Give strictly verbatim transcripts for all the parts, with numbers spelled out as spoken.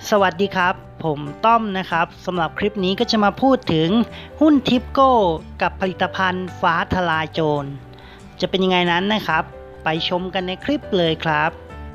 สวัสดีครับผมต้อมนะครับสำหรับคลิปนี้ก็จะมาพูดถึงหุ้นทิปโก้กับผลิตภัณฑ์ฟ้าทลายโจรจะเป็นยังไงนั้นนะครับไปชมกันในคลิปเลยครับ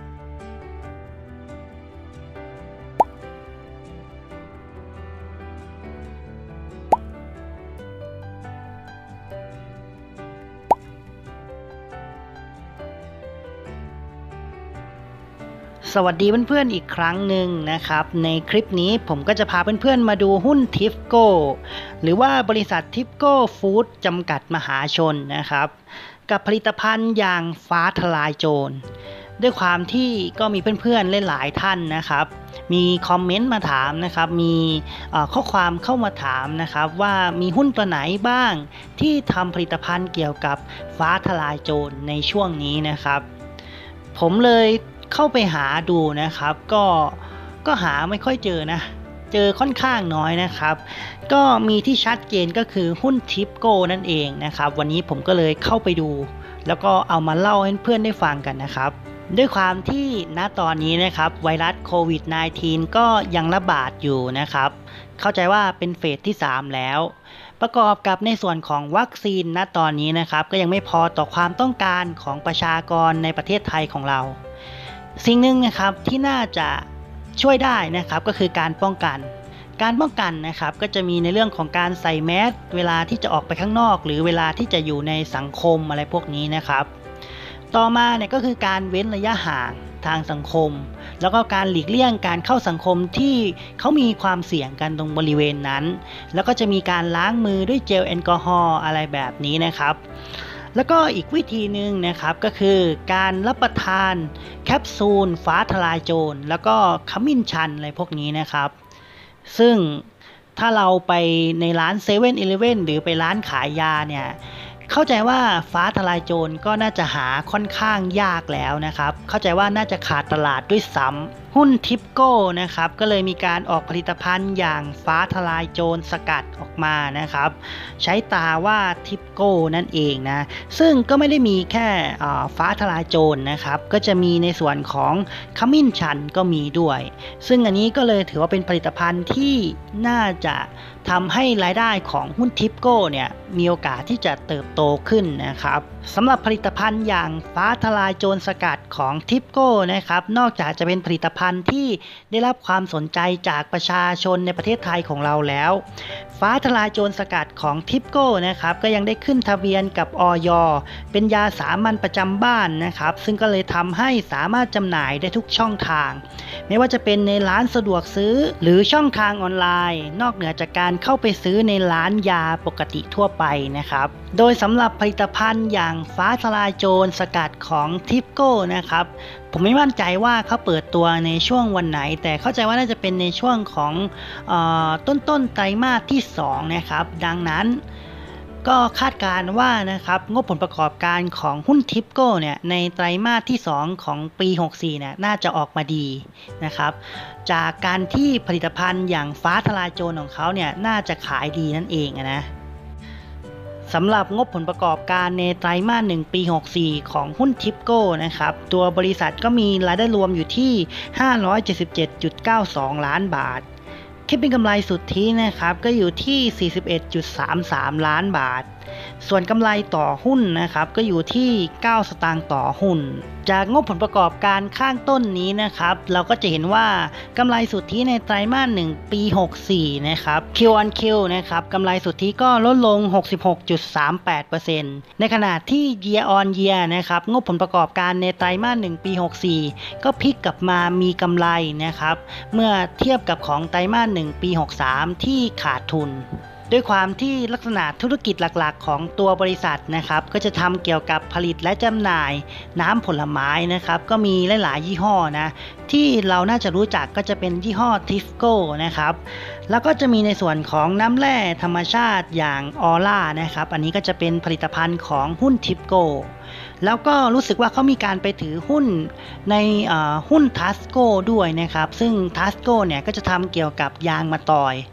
สวัสดีเพื่อนๆอีกครั้งหนึ่งนะครับในคลิปนี้ผมก็จะพาเพื่อนๆมาดูหุ้นทิปโก้หรือว่าบริษัททิปโก้ฟู้ดจำกัดมหาชนนะครับกับผลิตภัณฑ์อย่างฟ้าทลายโจรด้วยความที่ก็มีเพื่อนๆหลายๆท่านนะครับมีคอมเมนต์มาถามนะครับมีข้อความเข้ามาถามนะครับว่ามีหุ้นตัวไหนบ้างที่ทำผลิตภัณฑ์เกี่ยวกับฟ้าทลายโจรในช่วงนี้นะครับผมเลยเข้าไปหาดูนะครับก็ก็หาไม่ค่อยเจอนะเจอค่อนข้างน้อยนะครับก็มีที่ชัดเจนก็คือหุ้นทิปโก้นั่นเองนะครับวันนี้ผมก็เลยเข้าไปดูแล้วก็เอามาเล่าให้เพื่อนได้ฟังกันนะครับด้วยความที่ณตอนนี้นะครับไวรัสโควิด สิบเก้า ก็ยังระบาดอยู่นะครับเข้าใจว่าเป็นเฟสที่สามแล้วประกอบกับในส่วนของวัคซีนณตอนนี้นะครับก็ยังไม่พอต่อความต้องการของประชากรในประเทศไทยของเราสิ่งหนึ่งนะครับที่น่าจะช่วยได้นะครับก็คือการป้องกันการป้องกันนะครับก็จะมีในเรื่องของการใส่แมสเวลาที่จะออกไปข้างนอกหรือเวลาที่จะอยู่ในสังคมอะไรพวกนี้นะครับต่อมาเนี่ยก็คือการเว้นระยะห่างทางสังคมแล้วก็การหลีกเลี่ยงการเข้าสังคมที่เขามีความเสี่ยงกันตรงบริเวณนั้นแล้วก็จะมีการล้างมือด้วยเจลแอลกอฮอล์อะไรแบบนี้นะครับแล้วก็อีกวิธีหนึ่งนะครับก็คือการรับประทานแคปซูลฟ้าทลายโจรแล้วก็ขมิ้นชันอะไรพวกนี้นะครับซึ่งถ้าเราไปในร้านเซเว่นอีเลฟเว่นหรือไปร้านขายยาเนี่ยเข้าใจว่าฟ้าทลายโจรก็น่าจะหาค่อนข้างยากแล้วนะครับเข้าใจว่าน่าจะขาดตลาดด้วยซ้ำหุ้นทิปโก้นะครับก็เลยมีการออกผลิตภัณฑ์อย่างฟ้าทลายโจรสกัดออกมานะครับใช้ตาว่าทิปโก้นั่นเองนะซึ่งก็ไม่ได้มีแค่ฟ้าทลายโจรนะครับก็จะมีในส่วนของขมิ้นชันก็มีด้วยซึ่งอันนี้ก็เลยถือว่าเป็นผลิตภัณฑ์ที่น่าจะทำให้รายได้ของหุ้นทิปโก้เนี่ยมีโอกาสที่จะเติบโตขึ้นนะครับสำหรับผลิตภัณฑ์อย่างฟ้าทลายโจรสกัดของทิปโก้นะครับนอกจากจะเป็นผลิตภัณฑ์ที่ได้รับความสนใจจากประชาชนในประเทศไทยของเราแล้วฟ้าทลายโจรสกัดของทิปโก้นะครับก็ยังได้ขึ้นทะเบียนกับอย.เป็นยาสามัญประจำบ้านนะครับซึ่งก็เลยทำให้สามารถจำหน่ายได้ทุกช่องทางไม่ว่าจะเป็นในร้านสะดวกซื้อหรือช่องทางออนไลน์นอกเหนือจากการเข้าไปซื้อในร้านยาปกติทั่วไปนะครับโดยสำหรับผลิตภัณฑ์อย่างฟ้าทลายโจรสกัดของทิปโก้นะครับผมไม่มั่นใจว่าเขาเปิดตัวในช่วงวันไหนแต่เข้าใจว่าน่าจะเป็นในช่วงของเอ่อต้นๆไตรมาสที่สองนะครับดังนั้นก็คาดการณ์ว่านะครับงบผลประกอบการของหุ้นทิปโก้เนี่ยในไตรมาสที่สองของปีหกสิบสี่เนี่ยน่าจะออกมาดีนะครับจากการที่ผลิตภัณฑ์อย่างฟ้าทลายโจรของเขาเนี่ยน่าจะขายดีนั่นเองนะสำหรับงบผลประกอบการในไตรมาสหนึ่งปีหกสิบสี่ของหุ้นทิปโก้นะครับตัวบริษัทก็มีรายได้รวมอยู่ที่ห้าร้อยเจ็ดสิบเจ็ดจุดเก้าสองล้านบาทคิดเป็นกำไรสุทธินะครับก็อยู่ที่ สี่สิบเอ็ดจุดสามสาม ล้านบาทส่วนกำไรต่อหุ้นนะครับก็อยู่ที่เก้าสตางค์ต่อหุ้นจากงบผลประกอบการข้างต้นนี้นะครับเราก็จะเห็นว่ากำไรสุทธิในไตรมาสหนึ่งปีหกสิบสี่นะครับ Q on Q นะครับกำไรสุทธิก็ลดลง หกสิบหกจุดสามแปดเปอร์เซ็นต์ ในขณะที่ Year on Year นะครับงบผลประกอบการในไตรมาสหนึ่งปีหกสิบสี่ก็พลิกกลับมามีกำไรนะครับเมื่อเทียบกับของไตรมาสหนึ่งปีหกสิบสามที่ขาดทุนด้วยความที่ลักษณะธุรกิจหลักๆของตัวบริษัทนะครับก็จะทำเกี่ยวกับผลิตและจำหน่ายน้ำผลไม้นะครับก็มีหลายๆยี่ห้อนะที่เราน่าจะรู้จักก็จะเป็นยี่ห้อทิฟโก้นะครับแล้วก็จะมีในส่วนของน้ำแร่ธรรมชาติอย่างออร่านะครับอันนี้ก็จะเป็นผลิตภัณฑ์ของหุ้นทิฟโก้แล้วก็รู้สึกว่าเขามีการไปถือหุ้นในหุ้นทัสโก้ด้วยนะครับซึ่งทัสโก้เนี่ยก็จะทำเกี่ยวกับยางมะตอย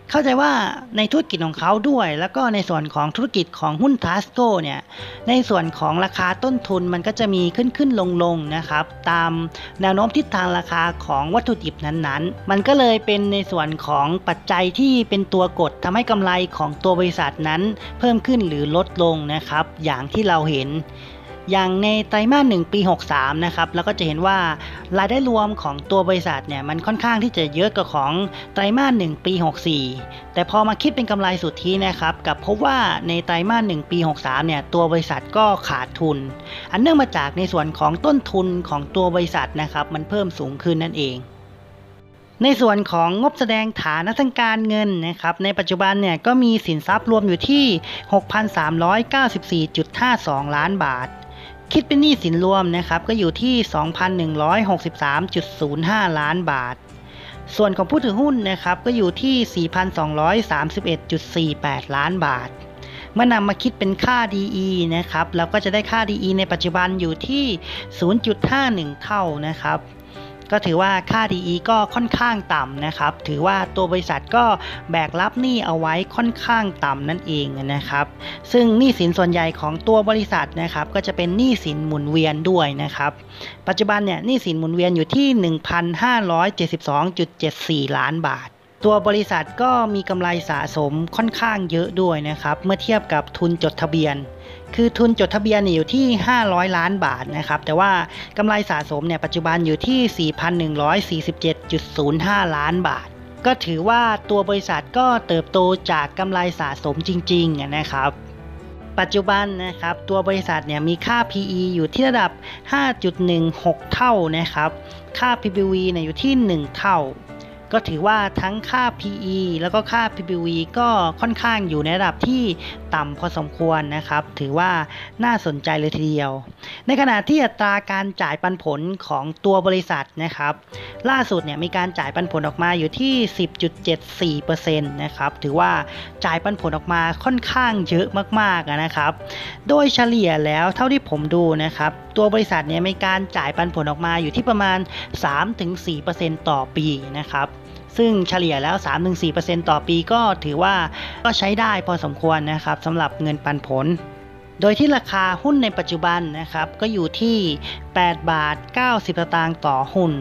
เข้าใจว่าในธุรกิจของเขาด้วยแล้วก็ในส่วนของธุรกิจของหุ้น Tasco เนี่ยในส่วนของราคาต้นทุนมันก็จะมีขึ้นขึ้นลงลงนะครับตามแนวโน้มทิศทางราคาของวัตถุดิบนั้นๆมันก็เลยเป็นในส่วนของปัจจัยที่เป็นตัวกดทำให้กำไรของตัวบริษัทนั้นเพิ่มขึ้นหรือลดลงนะครับอย่างที่เราเห็นอย่างในไตรมาสหนึ่งปีหกสามนะครับเราก็จะเห็นว่ารายได้รวมของตัวบริษัทเนี่ยมันค่อนข้างที่จะเยอะกว่าของไตรมาสหนึ่งปีหกสี่แต่พอมาคิดเป็นกำไรสุทธินะครับกับพบว่าในไตรมาสหนึ่งปีหกสามเนี่ยตัวบริษัทก็ขาดทุนอันเนื่องมาจากในส่วนของต้นทุนของตัวบริษัทนะครับมันเพิ่มสูงขึ้นนั่นเองในส่วนของงบแสดงฐานะทางการเงินนะครับในปัจจุบันเนี่ยก็มีสินทรัพย์รวมอยู่ที่ หกพันสามร้อยเก้าสิบสี่จุดห้าสอง ล้านบาทคิดเป็นหนี้สินรวมนะครับก็อยู่ที่ สองพันหนึ่งร้อยหกสิบสามจุดศูนย์ห้า ล้านบาทส่วนของผู้ถือหุ้นนะครับก็อยู่ที่ สี่พันสองร้อยสามสิบเอ็ดจุดสี่แปด ล้านบาทเมื่อนำมาคิดเป็นค่า ดี อี นะครับเราก็จะได้ค่า ดี อี ในปัจจุบันอยู่ที่ ศูนย์จุดห้าหนึ่ง เท่านะครับก็ถือว่าค่า ดี อี ก็ค่อนข้างต่ำนะครับถือว่าตัวบริษัทก็แบกรับหนี้เอาไว้ค่อนข้างต่ำนั่นเองนะครับซึ่งหนี้สินส่วนใหญ่ของตัวบริษัทนะครับก็จะเป็นหนี้สินหมุนเวียนด้วยนะครับปัจจุบันเนี่ยหนี้สินหมุนเวียนอยู่ที่ หนึ่งพันห้าร้อยเจ็ดสิบสองจุดเจ็ดสี่ ล้านบาทตัวบริษัทก็มีกำไรสะสมค่อนข้างเยอะด้วยนะครับเมื่อเทียบกับทุนจดทะเบียนคือทุนจดทะเบียนอยู่ที่ห้าร้อยล้านบาทนะครับแต่ว่ากำไรสะสมเนี่ยปัจจุบันอยู่ที่ สี่พันหนึ่งร้อยสี่สิบเจ็ดจุดศูนย์ห้า ล้านบาทก็ถือว่าตัวบริษัทก็เติบโตจากกำไรสะสมจริงๆนะครับปัจจุบันนะครับตัวบริษัทเนี่ยมีค่า พี อี อยู่ที่ระดับ ห้าจุดหนึ่งหก เท่านะครับค่า พี บี วี เนี่ยอยู่ที่หนึ่งเท่าก็ถือว่าทั้งค่า พี อี แล้วก็ค่า พี บี วี ก็ค่อนข้างอยู่ในระดับที่ต่ำพอสมควรนะครับถือว่าน่าสนใจเลยทีเดียวในขณะที่อัตราการจ่ายปันผลของตัวบริษัทนะครับล่าสุดเนี่ยมีการจ่ายปันผลออกมาอยู่ที่ สิบจุดเจ็ดสี่เปอร์เซ็นต์ นะครับถือว่าจ่ายปันผลออกมาค่อนข้างเยอะมากๆนะครับโดยเฉลี่ยแล้วเท่าที่ผมดูนะครับตัวบริษัทเนี่ยมีการจ่ายปันผลออกมาอยู่ที่ประมาณ สามถึงสี่เปอร์เซ็นต์ ต่อปีนะครับซึ่งเฉลี่ยแล้ว สามถึงสี่เปอร์เซ็นต์ ต่อปีก็ถือว่าก็ใช้ได้พอสมควรนะครับสำหรับเงินปันผลโดยที่ราคาหุ้นในปัจจุบันนะครับก็อยู่ที่แปดบาทเก้าสิบสตางค์ต่อหุ้น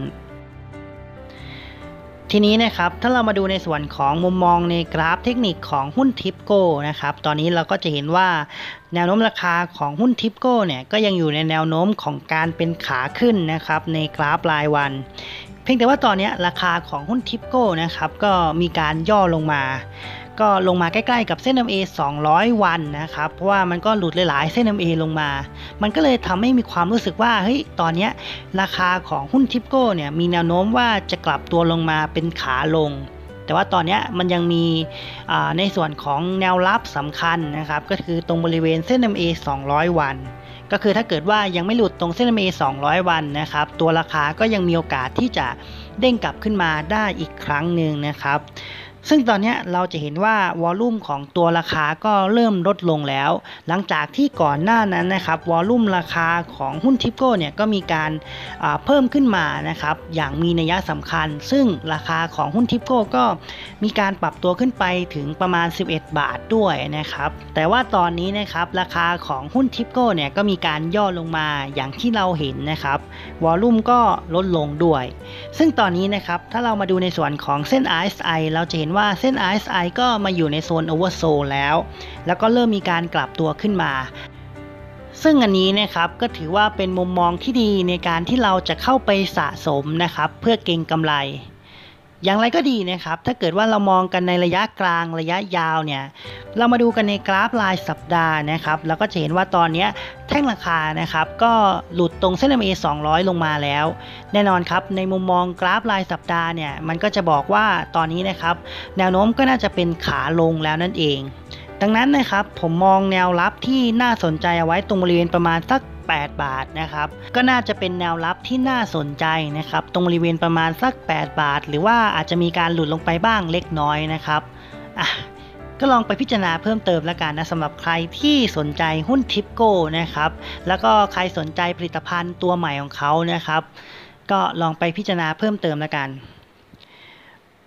ทีนี้นะครับถ้าเรามาดูในส่วนของมุมมองในกราฟเทคนิคของหุ้นทิปโก้นะครับตอนนี้เราก็จะเห็นว่าแนวโน้มราคาของหุ้นทิปโก้เนี่ยก็ยังอยู่ในแนวโน้มของการเป็นขาขึ้นนะครับในกราฟรายวันเพียงแต่ว่าตอนนี้ราคาของหุ้นทิปโก้นะครับก็มีการย่อลงมาก็ลงมาใกล้ๆกับเส้น เอ็ม เอ สองร้อยวันนะครับเพราะว่ามันก็หลุดหลายๆเส้น เอ็ม เอ ลงมามันก็เลยทำให้มีความรู้สึกว่าเฮ้ยตอนนี้ราคาของหุ้นทิปโก้เนี่ยมีแนวโน้มว่าจะกลับตัวลงมาเป็นขาลงแต่ว่าตอนนี้มันยังมีในส่วนของแนวรับสำคัญนะครับก็คือตรงบริเวณเส้น เอ็ม เอ สองร้อยวันก็คือถ้าเกิดว่ายังไม่หลุดตรงเส้น เอ็ม เอ สองร้อยวันนะครับตัวราคาก็ยังมีโอกาสที่จะเด้งกลับขึ้นมาได้อีกครั้งหนึ่งนะครับซึ่งตอนนี้เราจะเห็นว่าวอลลุ่มของตัวราคาก็เริ่มลดลงแล้วหลังจากที่ก่อนหน้านั้นนะครับวอลลุ่มราคาของหุ้นทิปโก้เนี่ยก็มีการเพิ่มขึ้นมานะครับอย่างมีนัยสำคัญซึ่งราคาของหุ้นทิปโก้ก็มีการปรับตัวขึ้นไปถึงประมาณสิบเอ็ดบาทด้วยนะครับแต่ว่าตอนนี้นะครับราคาของหุ้นทิปโก้เนี่ยก็มีการย่อลงมาอย่างที่เราเห็นนะครับวอลลุ่มก็ลดลงด้วยซึ่งตอนนี้นะครับถ้าเรามาดูในส่วนของเส้น อาร์ เอส ไอ เราจะเห็นว่าเส้น อาร์ เอส ไอ ก็มาอยู่ในโซน Oversold แล้วแล้วก็เริ่มมีการกลับตัวขึ้นมาซึ่งอันนี้นะครับก็ถือว่าเป็นมุมมองที่ดีในการที่เราจะเข้าไปสะสมนะครับเพื่อเก็งกำไรอย่างไรก็ดีนะครับถ้าเกิดว่าเรามองกันในระยะกลางระยะยาวเนี่ยเรามาดูกันในกราฟรายสัปดาห์นะครับแล้วก็จะเห็นว่าตอนนี้แท่งราคานะครับก็หลุดตรงเส้น เอ็ม เอ สองร้อยลงมาแล้วแน่นอนครับในมุมมองกราฟรายสัปดาห์เนี่ยมันก็จะบอกว่าตอนนี้นะครับแนวโน้มก็น่าจะเป็นขาลงแล้วนั่นเองดังนั้นนะครับผมมองแนวรับที่น่าสนใจเอาไว้ตรงบริเวณประมาณสักแปดบาทนะครับก็น่าจะเป็นแนวรับที่น่าสนใจนะครับตรงบริเวณประมาณสักแปดบาทหรือว่าอาจจะมีการหลุดลงไปบ้างเล็กน้อยนะครับอ่ะก็ลองไปพิจารณาเพิ่มเติมแล้วกันนะสำหรับใครที่สนใจหุ้นทิปโก้นะครับแล้วก็ใครสนใจผลิตภัณฑ์ตัวใหม่ของเขานะครับก็ลองไปพิจารณาเพิ่มเติมแล้วกัน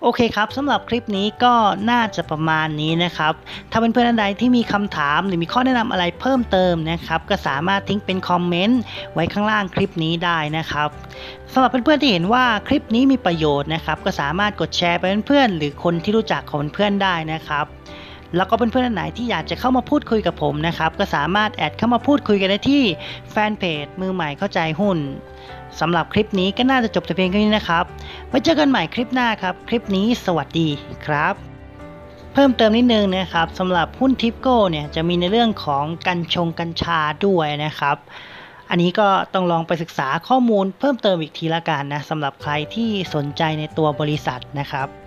โอเคครับสำหรับคลิปนี้ก็น่าจะประมาณนี้นะครับถ้าเพื่อนๆท่านใดที่มีคำถามหรือมีข้อแนะนำอะไรเพิ่มเติมนะครับก็สามารถทิ้งเป็นคอมเมนต์ไว้ข้างล่างคลิปนี้ได้นะครับสำหรับเพื่อนๆที่เห็นว่าคลิปนี้มีประโยชน์นะครับก็สามารถกดแชร์ไปเพื่อนๆหรือคนที่รู้จักของเพื่อนๆได้นะครับแล้วก็เพื่อนๆท่านไหนที่อยากจะเข้ามาพูดคุยกับผมนะครับก็สามารถแอดเข้ามาพูดคุยกันได้ที่แฟนเพจมือใหม่เข้าใจหุ้นสำหรับคลิปนี้ก็น่าจะจบแต่เพียงแค่นี้นะครับไว้เจอกันใหม่คลิปหน้าครับคลิปนี้สวัสดีครับเพิ่มเติมนิดนึงนะครับสำหรับหุ้นทิปโก้เนี่ยจะมีในเรื่องของกัญชงกัญชาด้วยนะครับอันนี้ก็ต้องลองไปศึกษาข้อมูลเพิ่มเติมอีกทีละกันนะสำหรับใครที่สนใจในตัวบริษัทนะครับ